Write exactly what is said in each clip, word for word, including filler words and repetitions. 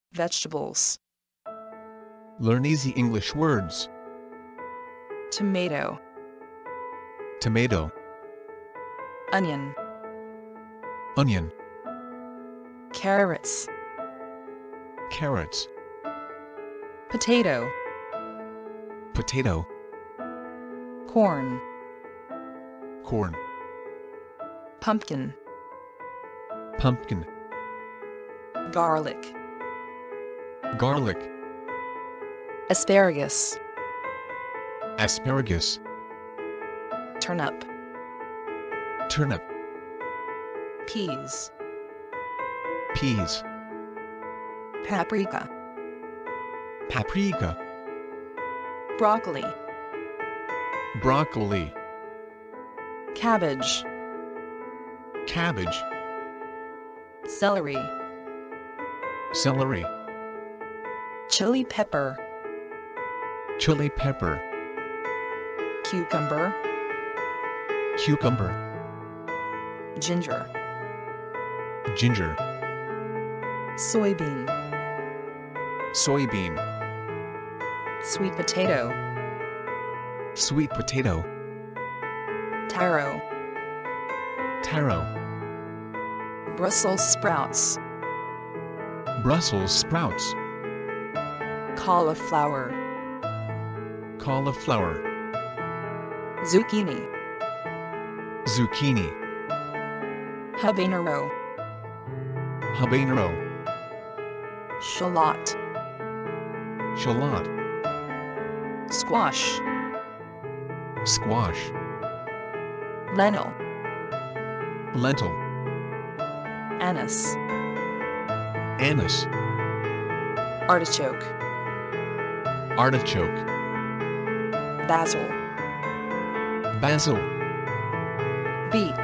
Vegetables. Learn easy English words. Tomato. Tomato, Onion. onion, Carrots. carrots, Potato. potato, Corn. corn, Pumpkin. pumpkin, Garlic. garlic, Asparagus. asparagus, Turnip. turnip, Peas. peas, Paprika. paprika, Broccoli. broccoli, Cabbage. cabbage, Celery. celery, Chili pepper. chili pepper, Cucumber. cucumber, Ginger. ginger, Soybean. soybean, Sweet potato. sweet potato, Taro. taro, Brussels sprouts. Brussels sprouts, Cauliflower. cauliflower, Zucchini. zucchini, Habanero. habanero, Shallot. shallot, Squash. squash, Lentil. lentil, Anise. anise, Artichoke. artichoke, Basil. basil, Beet.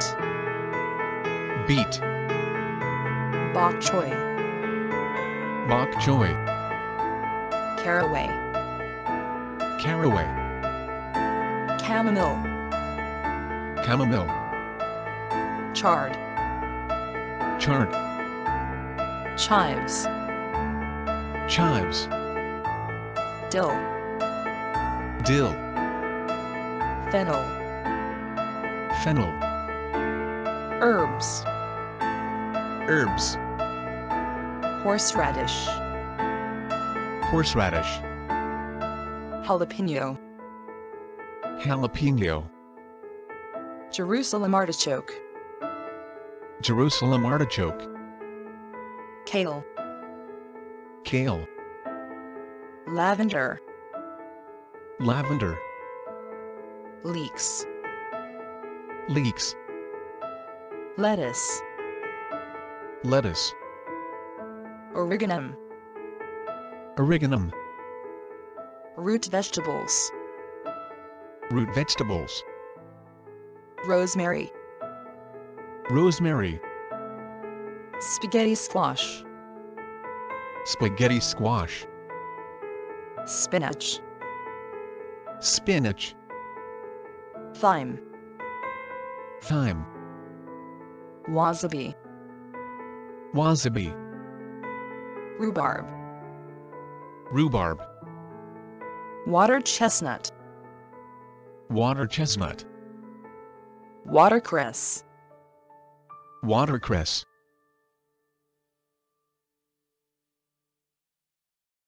beet, Bok choy. bok choy, Caraway. caraway, Chamomile. chamomile, Chard. chard, Chives. chives, Dill. dill, Fennel. fennel, Herbs. herbs, Horseradish. horseradish, Jalapeno. jalapeno, Jerusalem artichoke. Jerusalem artichoke, Kale. kale, Lavender. lavender, Leeks. leeks, Lettuce. lettuce, Origanum. origanum, Root vegetables. root vegetables, Rosemary. rosemary, Spaghetti squash. spaghetti squash, Spinach. spinach, Thyme. thyme, Wasabi. wasabi, Rhubarb. rhubarb, Water chestnut. water chestnut, Watercress. watercress,